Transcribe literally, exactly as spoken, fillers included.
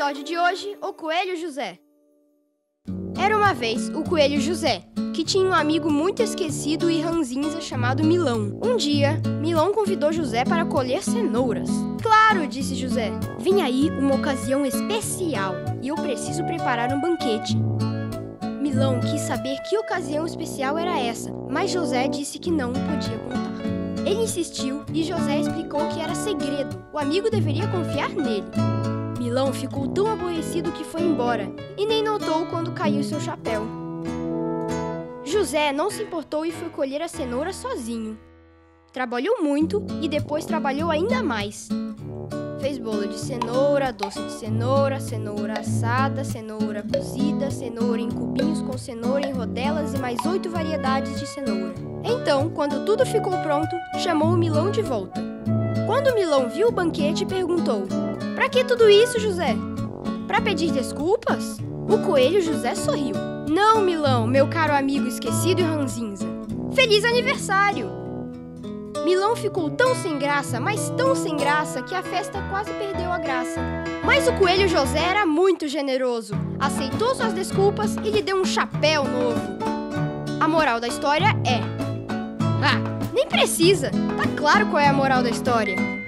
episódio de hoje, o Coelho José. Era uma vez o Coelho José, que tinha um amigo muito esquecido e ranzinza chamado Milão. Um dia, Milão convidou José para colher cenouras. Claro, disse José. Vem aí uma ocasião especial e eu preciso preparar um banquete. Milão quis saber que ocasião especial era essa, mas José disse que não podia contar. Ele insistiu e José explicou que era segredo. O amigo deveria confiar nele. Milão ficou tão aborrecido que foi embora e nem notou quando caiu seu chapéu. José não se importou e foi colher a cenoura sozinho. Trabalhou muito e depois trabalhou ainda mais. Fez bolo de cenoura, doce de cenoura, cenoura assada, cenoura cozida, cenoura em cubinhos com cenoura em rodelas e mais oito variedades de cenoura. Então, quando tudo ficou pronto, chamou o Milão de volta. Quando o Milão viu o banquete, perguntou: "Pra que tudo isso, José? Pra pedir desculpas?" O Coelho José sorriu. "Não, Milão, meu caro amigo esquecido e ranzinza. Feliz aniversário!" Milão ficou tão sem graça, mas tão sem graça, que a festa quase perdeu a graça. Mas o Coelho José era muito generoso. Aceitou suas desculpas e lhe deu um chapéu novo. A moral da história é... Ah, nem precisa! Tá claro qual é a moral da história.